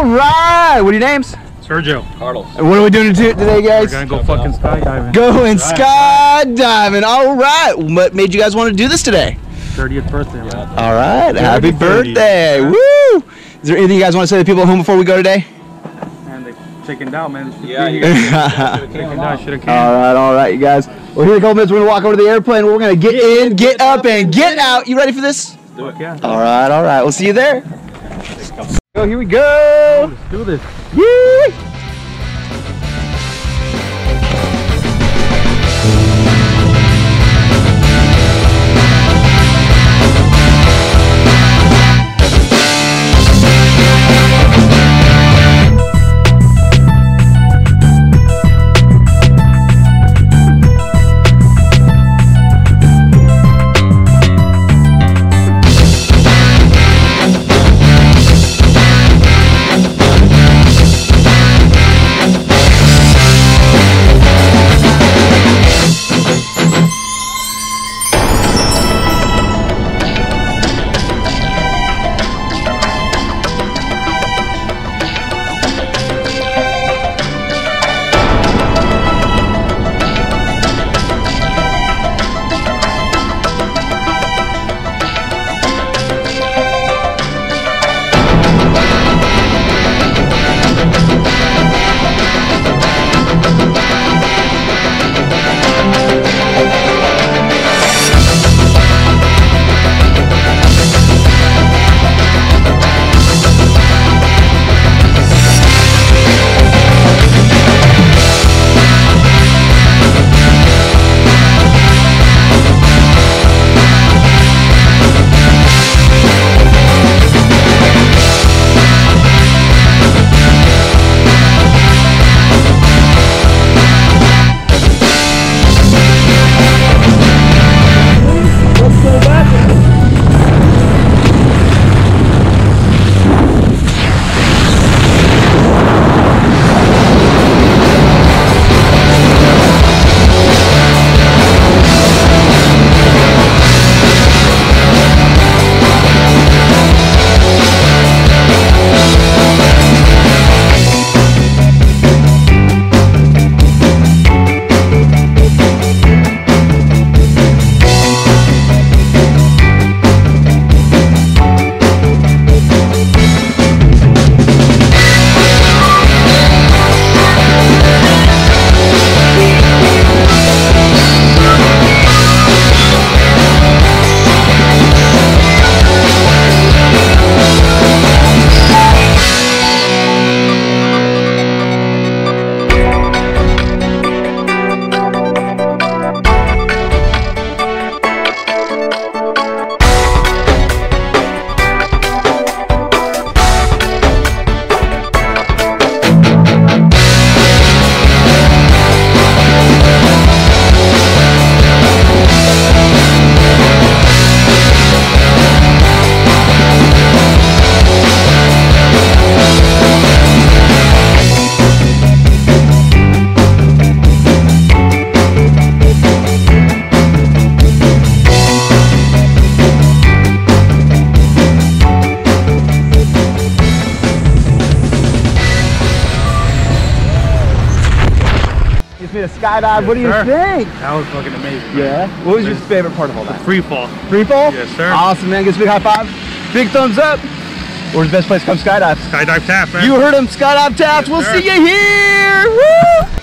All right. What are your names? Sergio. Carlos. And what are we doing today, guys? We're gonna go fucking skydiving. Going skydiving. All right. What made you guys want to do this today? 30th birthday. Yeah. All right. Happy 30th. birthday. Yeah. Woo. Is there anything you guys want to say to people at home before we go today? Man, they chickened out, man. Yeah, Chickened out. Should have came. All right, you guys. Well, here in a couple minutes, we're gonna walk over to the airplane. We're gonna get in, get up, and get out. You ready for this? Do it. Yeah. All right. We'll see you there. Oh, here we go. Let's do this. Yee! Me to skydive. What do you think? That was fucking amazing. Yeah. What was your favorite part of all that? Free fall. Free fall? Yes, sir. Awesome, man. Give us a big high five. Big thumbs up. Where's the best place to come skydive? Skydive Taft, man. You heard him, Skydive Taft. Yes, we'll sir. see you here. Woo!